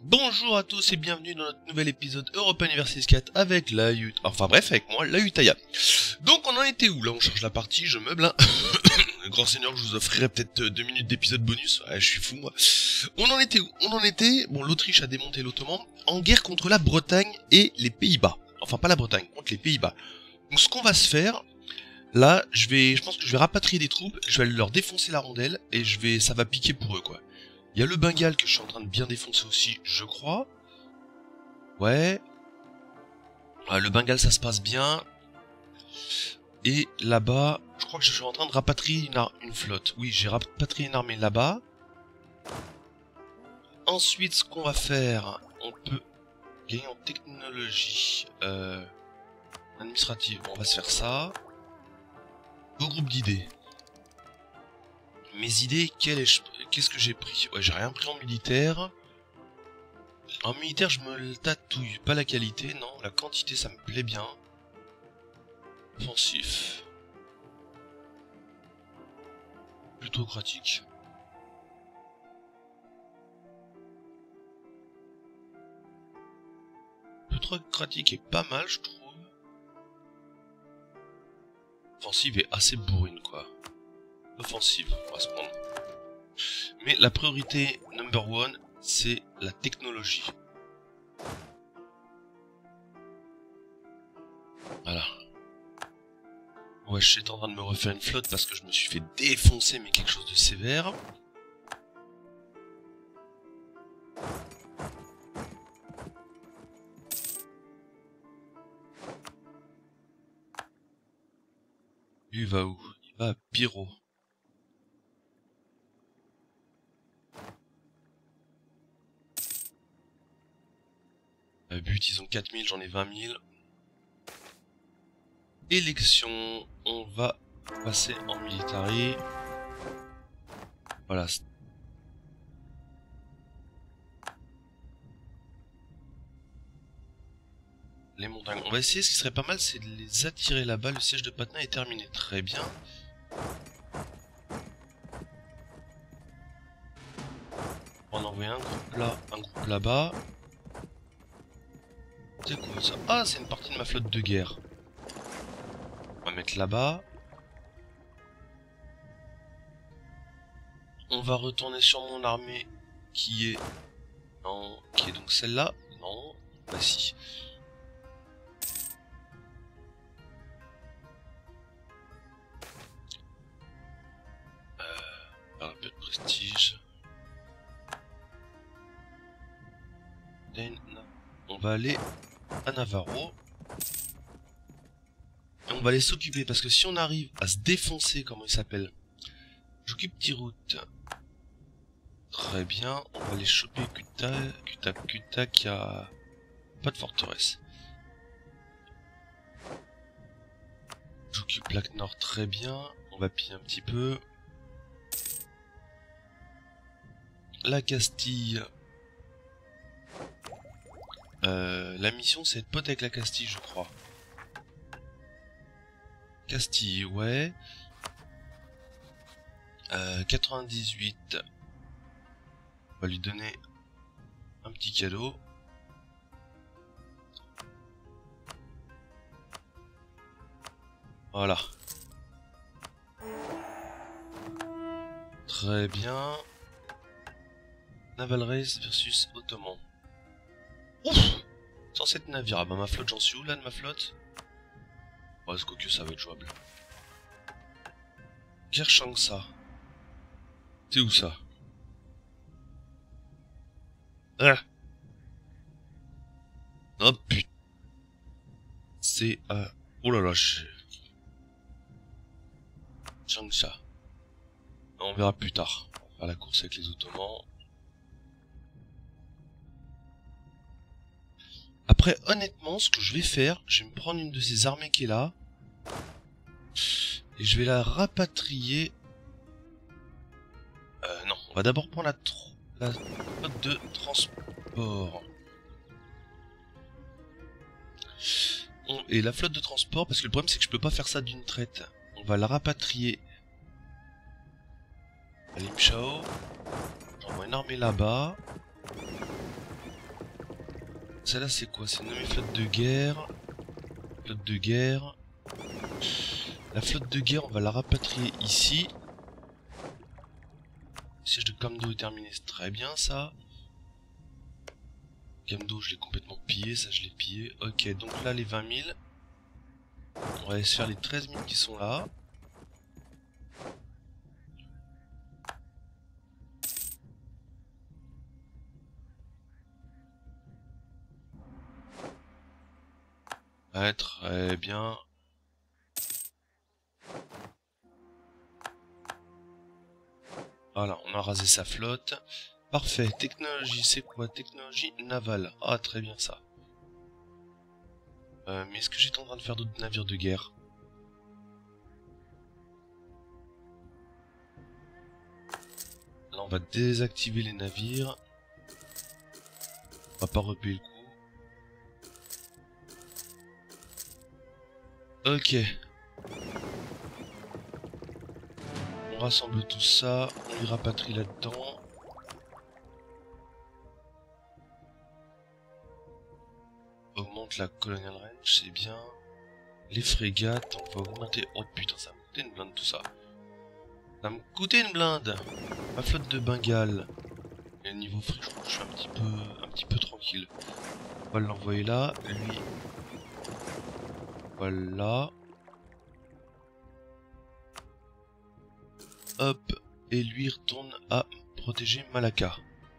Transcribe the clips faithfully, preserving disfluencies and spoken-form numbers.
Bonjour à tous et bienvenue dans notre nouvel épisode Europa Universalis quatre avec la Ut... Enfin bref, avec moi, la Utaya. Donc on en était où? Là on change la partie, je meuble, hein. Le grand seigneur, je vous offrirai peut-être deux minutes d'épisode bonus. Ouais, je suis fou moi. On en était où? On en était... Bon, l'Autriche a démonté l'Ottoman en guerre contre la Bretagne et les Pays-Bas. Enfin pas la Bretagne, contre les Pays-Bas. Donc ce qu'on va se faire... Là, je vais, je pense que je vais rapatrier des troupes, je vais aller leur défoncer la rondelle, et je vais, ça va piquer pour eux, quoi. Il y a le Bengale que je suis en train de bien défoncer aussi, je crois. Ouais. Ouais, le Bengale, ça se passe bien. Et là-bas, je crois que je suis en train de rapatrier une, une flotte. Oui, j'ai rapatrié une armée là-bas. Ensuite, ce qu'on va faire, on peut gagner en technologie euh, administrative. Bon, on va se faire ça. Beau groupe d'idées. Mes idées, qu'est-ce que j'ai pris? Ouais, j'ai rien pris en militaire. En militaire, je me le tatouille. Pas la qualité, non. La quantité, ça me plaît bien. Offensif. Plutocratique. Plutocratique est pas mal, je trouve. Offensive est assez bourrine, quoi. Offensive, on va se prendre. Mais la priorité number one, c'est la technologie. Voilà. Ouais, je suis en train de me refaire une flotte parce que je me suis fait défoncer, mais quelque chose de sévère. Lui, il va où? Il va à Pyro. But, ils ont quatre mille, j'en ai vingt mille. Élection, on va passer en military. Voilà. Les montagnes. On va essayer, ce qui serait pas mal, c'est de les attirer là-bas. Le siège de Patna est terminé. Très bien. On va en envoyer un groupe là, un groupe là-bas. C'est quoi ça? Ah, c'est une partie de ma flotte de guerre. On va mettre là-bas. On va retourner sur mon armée qui est... Non, qui est donc celle-là. Non, bah si. Euh, un peu de prestige. On va aller à Navarro. Et on va aller s'occuper parce que si on arrive à se défoncer, comment il s'appelle? J'occupe Tirout. Très bien, on va aller choper Kuta, Kuta, Kuta qui a pas de forteresse. J'occupe Lac Nord, très bien. On va piller un petit peu. La Castille. Euh, la mission c'est être pote avec la Castille, je crois. Castille, ouais. Euh, quatre-vingt-dix-huit. On va lui donner un petit cadeau. Voilà. Très bien. Naval Race versus Ottoman. Ouf, cent sept navires. Ah bah ma flotte, j'en suis où là de ma flotte? Oh, ce que ça va être jouable. Kershangsa. C'est où ça? Ah. Oh putain. C'est à... Euh... Oh là là, je... Changsa. On verra plus tard. On va faire la course avec les Ottomans. Après, honnêtement, ce que je vais faire, je vais me prendre une de ces armées qui est là. Et je vais la rapatrier. Euh, non, on va d'abord prendre la, la flotte de transport. On... Et la flotte de transport, parce que le problème c'est que je peux pas faire ça d'une traite. On va la rapatrier à Limchao. J'envoie une armée là-bas. Celle-là c'est quoi? C'est nommé flotte de guerre. Flotte de guerre. La flotte de guerre, on va la rapatrier ici. Le siège de Kamdo est terminé, c'est très bien ça. Kamdo, je l'ai complètement pillé, ça je l'ai pillé. Ok, donc là les vingt mille. On va aller se faire les treize mille qui sont là. Ouais, très bien. Voilà, on a rasé sa flotte. Parfait. Technologie, c'est quoi? Technologie navale. Ah, très bien ça. Euh, mais est-ce que j'étais en train de faire d'autres navires de guerre? Là, on va désactiver les navires. On va pas repayer le coup. Ok. On rassemble tout ça. On y rapatrie là-dedans. Augmente la colonial range, c'est bien. Les frégates, on va augmenter. Oh putain, ça va me coûter une blinde tout ça. Ça va me coûter une blinde. Ma flotte de Bengale. Et niveau free, je crois que je suis un petit peu, un petit peu tranquille. On va l'envoyer là. Lui. Voilà. Hop. Et lui retourne à protéger Malacca.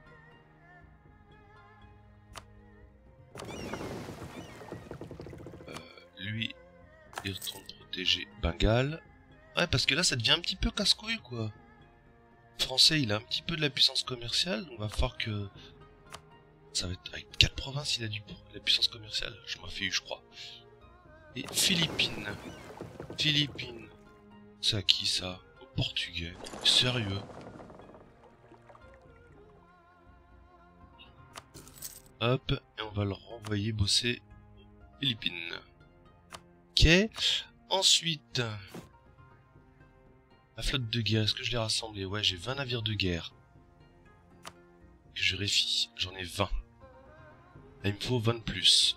Euh, lui, il retourne protéger Bengale. Ouais, parce que là, ça devient un petit peu casse-couille, quoi. Le français, il a un petit peu de la puissance commerciale. Donc, on va falloir que... Ça va être avec quatre provinces, il a du la puissance commerciale. Je m'en fais eu, je crois. Et Philippines. Philippines. C'est à qui, ça? Au Portugais. Sérieux? Hop, et on va le renvoyer bosser Philippines. Ok. Ensuite, la flotte de guerre, est-ce que je l'ai rassemblée? Ouais, j'ai vingt navires de guerre. Et je réfie, j'en ai vingt. Là, il me faut vingt de plus.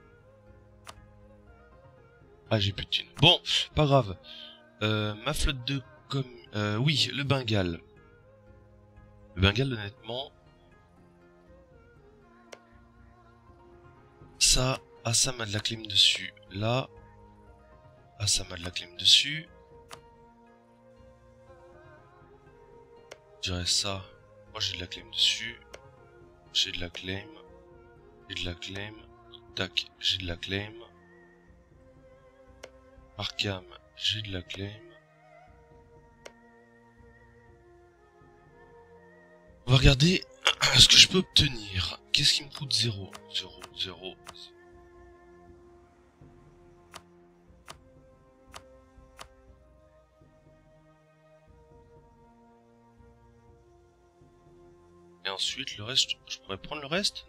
Ah, j'ai plus de thunes. Bon, pas grave. Euh, ma flotte de com... Euh, oui, le Bengale. Le Bengale, honnêtement... Ça, Assam a de la clim dessus. Là, Assam a de la clim dessus. Je dirais ça. Moi, j'ai de la clim dessus. J'ai de la claim. J'ai de la claim. Tac, j'ai de la claim. Arkham, j'ai de la claim. On va regarder ce que je peux obtenir. Qu'est-ce qui me coûte zéro? zéro, zéro. Et ensuite, le reste, je pourrais prendre le reste?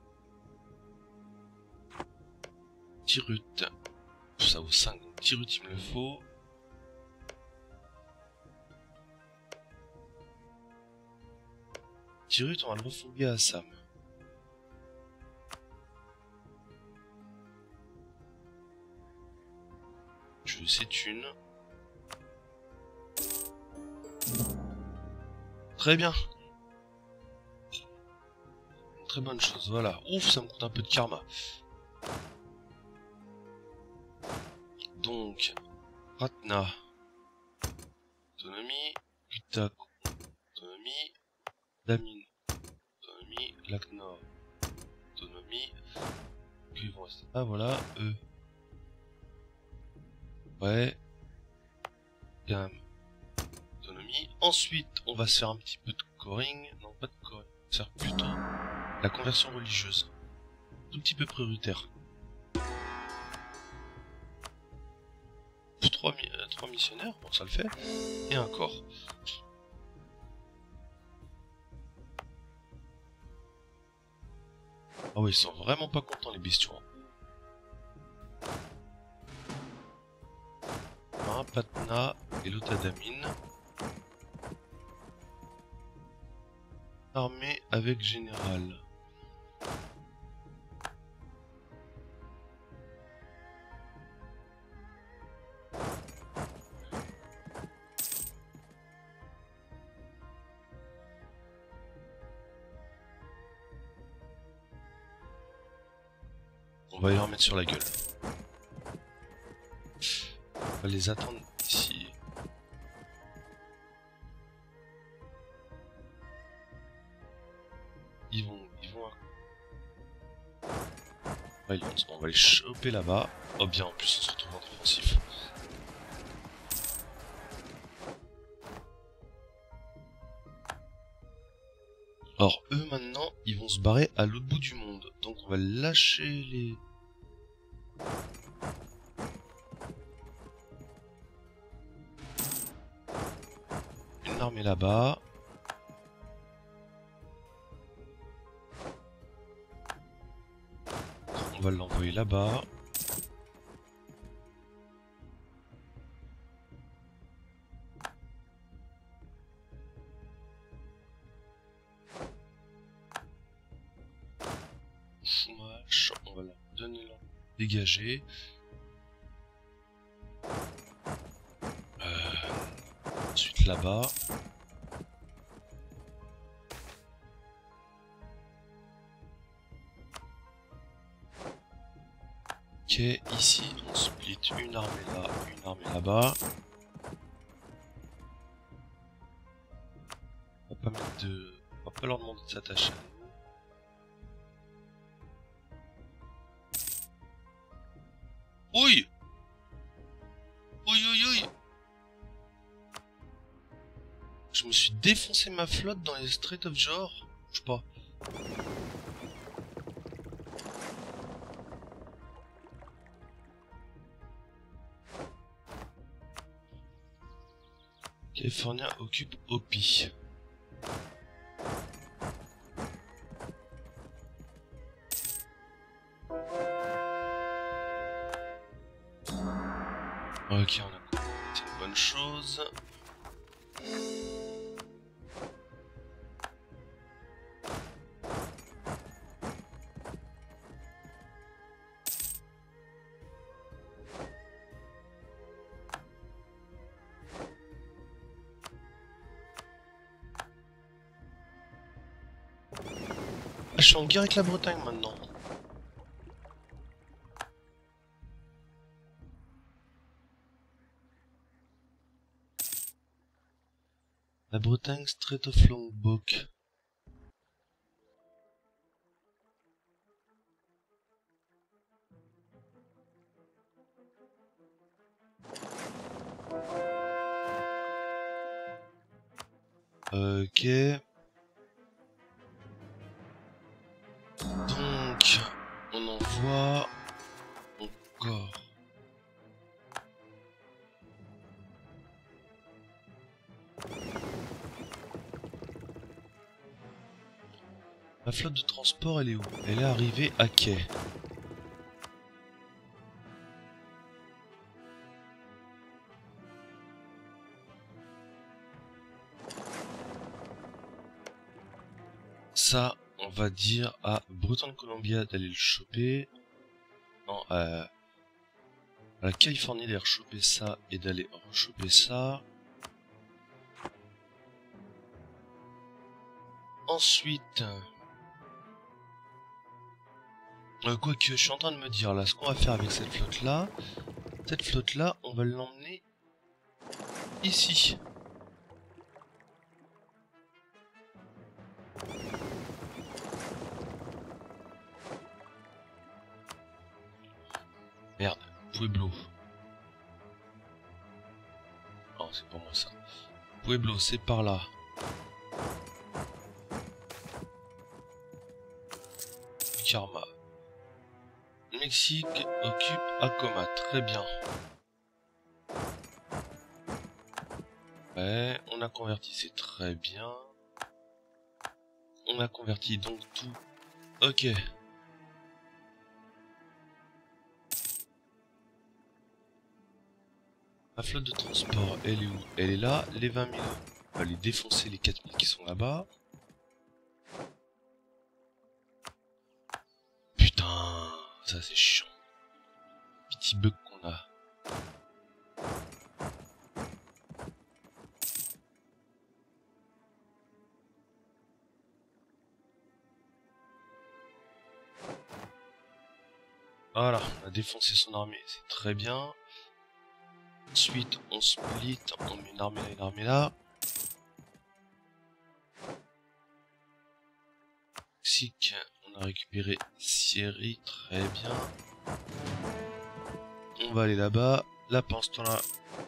Tirut. Ça vaut cinq. Tirut, il me le faut. Tirut, on va le refourguer à Sam. Je veux ces thunes. Très bien. Une très bonne chose, voilà. Ouf, ça me coûte un peu de karma. Donc, Ratna. Autonomie. Utah. Autonomie. Damine. Autonomie. Lac Nord. Autonomie. Puis ils vont rester là, voilà. Eux. Ouais. Gamme. Autonomie. Ensuite, on va se faire un petit peu de coring. Non, pas de coring. On va se faire plutôt la conversion religieuse. Tout petit peu prioritaire. Trois, mi euh, trois missionnaires, bon ça le fait. Et un corps. Ah ouais, ils sont vraiment pas contents les bestiaux. Un Patna et l'autre à Damine. Armée avec général. On va aller leur mettre sur la gueule. On va les attendre ici. Ils vont... Ils vont... Ouais, ils vont... On va les choper là-bas. Oh bien, en plus on se retrouve en défensif. Alors eux maintenant, ils vont se barrer à l'autre bout du monde. Donc on va lâcher les... Une armée là-bas. On va l'envoyer là-bas. Chômage, on va leur donner leur dégager. Euh, ensuite là-bas. Ok, ici on split une armée là, une armée là-bas. On va pas mettre de... On va pas leur demander de s'attacher. Oui. Oui, oui, oui. Je me suis défoncé ma flotte dans les Strait of Johor. Je sais pas. California occupe Hopi. Ok, on a... C'est une bonne chose. Ah, je suis en guerre avec la Bretagne maintenant. La Bretagne, Strait of Lombok. Ok. Donc, on envoie encore. La flotte de transport, elle est où? Elle est arrivée à quai. Ça, on va dire à Bretagne Columbia d'aller le choper. Non, euh, à la Californie d'aller choper ça et d'aller rechoper ça. Ensuite, euh, quoi que je suis en train de me dire là, ce qu'on va faire avec cette flotte là, cette flotte là, on va l'emmener ici. Merde, Pueblo. Non, c'est pas moi ça. Pueblo, c'est par là. Karma. Mexique occupe Acoma, très bien. Ouais, on a converti, c'est très bien. On a converti donc tout. Ok. La flotte de transport, elle est où? Elle est là. Les vingt mille, on va les défoncer, les quatre mille qui sont là-bas. Putain, ça c'est chiant. Petit bug qu'on a. Voilà, on a défoncé son armée, c'est très bien. Ensuite, on split, on met une armée là, une armée là. Mexique, on a récupéré Syrie, très bien. On va aller là-bas. Là, pendant ce temps-là...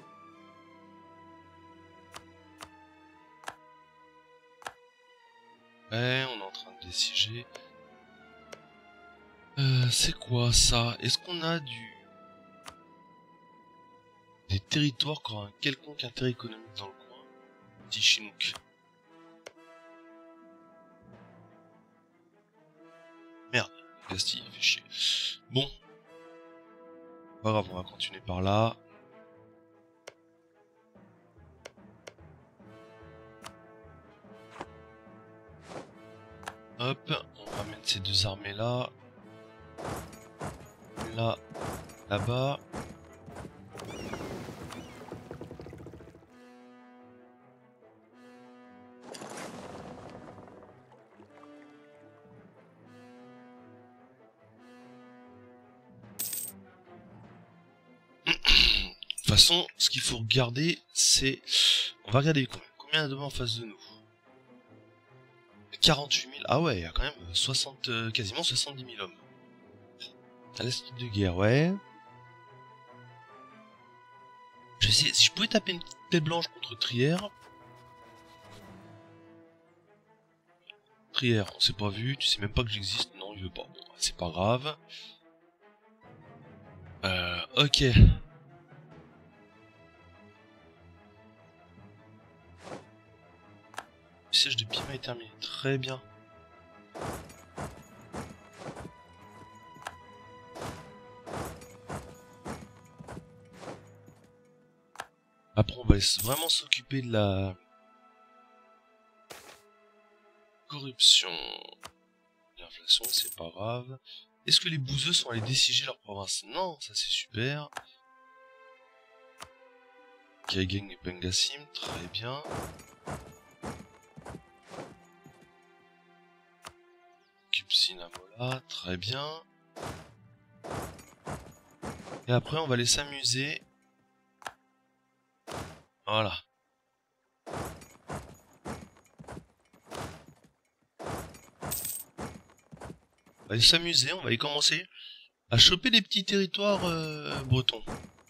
Ouais, on est en train de déciger. Euh, c'est quoi ça? Est-ce qu'on a du... des territoires qui ont un quelconque intérêt économique dans le coin? Petit Chinook. Merde, Castille, fait chier. Bon. Pas grave, on va continuer par là. Hop, on va mettre ces deux armées là. Là, là-bas. De toute façon, ce qu'il faut regarder, c'est... On va regarder combien. Combien il y a devant en face de nous? quarante-huit mille. Ah ouais, il y a quand même soixante, euh, quasiment soixante-dix mille hommes. À l'est de guerre, ouais. Je sais, si je pouvais taper une petite tête blanche contre Trière. Trière, on s'est pas vu, tu sais même pas que j'existe. Non, il veut pas. Bon, c'est pas grave. Euh, ok. Le siège de Pima est terminé. Très bien. Après, on va vraiment s'occuper de la corruption. L'inflation, c'est pas grave. Est-ce que les bouseux sont allés déciger leur province? Non, ça c'est super. Kaigeng et Pengassim, très bien. Kupsinamola, très bien. Et après, on va aller s'amuser. Voilà. On va aller s'amuser, on va aller commencer à choper des petits territoires euh, bretons.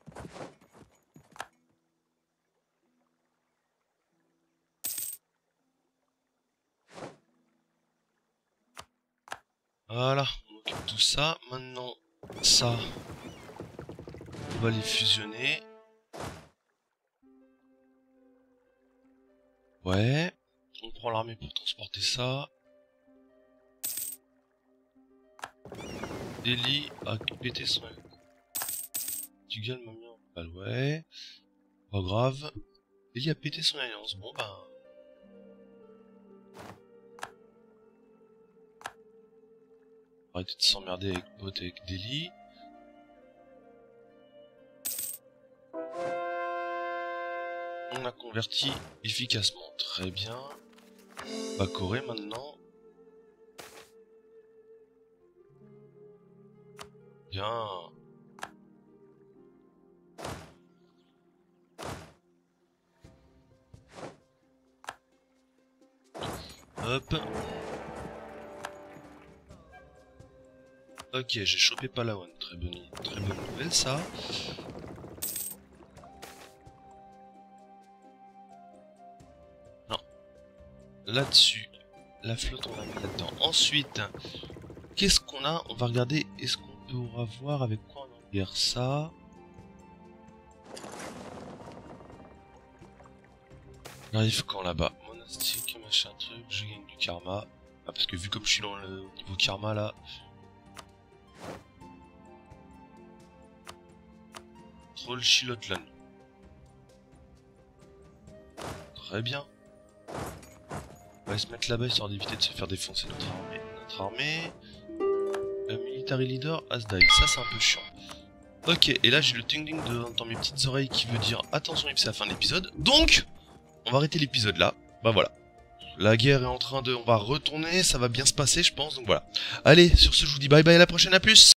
Voilà, on occupe tout ça. Maintenant, ça, on va les fusionner. Ouais, on prend l'armée pour transporter ça. Delhi a pété son... Tu gagnes m'a mis en balle, ouais. Pas grave. Delhi a pété son alliance, bon ben... Arrêtez de s'emmerder avec Bot et avec Delhi. On a converti efficacement, très bien. On va Corée maintenant. Bien. Hop. Ok, j'ai chopé Palawan, très bonne, très bonne nouvelle ça. Non. Là-dessus, la flotte on la met là-dedans. Ensuite, qu'est-ce qu'on a? On va regarder, est-ce qu'on pourra voir avec quoi on en guerre ça? J'arrive quand là-bas? Monastique, machin truc, je gagne du karma. Ah, parce que vu comme je suis dans le niveau karma là... Troll Chilotlan. Très bien. On va se mettre là-bas histoire d'éviter de se faire défoncer notre armée. Notre armée... Le military leader Asdai, ça c'est un peu chiant. Ok, et là j'ai le tingling de, dans mes petites oreilles qui veut dire attention c'est la fin de l'épisode. Donc, on va arrêter l'épisode là. Bah voilà. La guerre est en train de... On va retourner, ça va bien se passer je pense, donc voilà. Allez, sur ce je vous dis bye bye, à la prochaine, à plus.